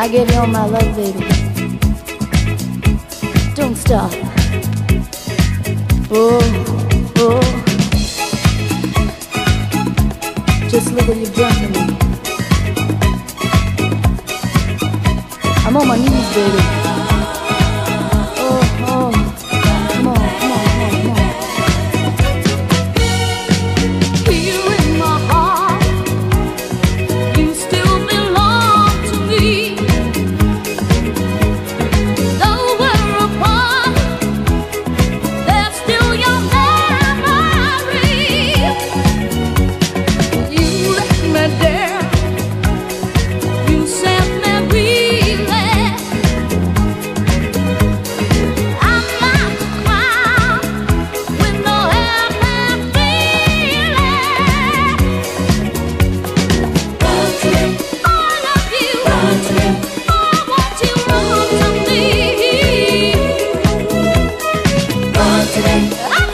I gave you all my love, baby. Don't stop. Oh, oh. Just look what you've done to me. I'm on my knees, baby. Oh, oh. Come on, come on, come on, come on. Here in my heart, you still belong to me. Though we're apart, there's still your memory. You let me down, you set me reeling. I'm not crying with no happy feeling. Run to me, I love you. Run to me, I want you. Run to me. Run to me.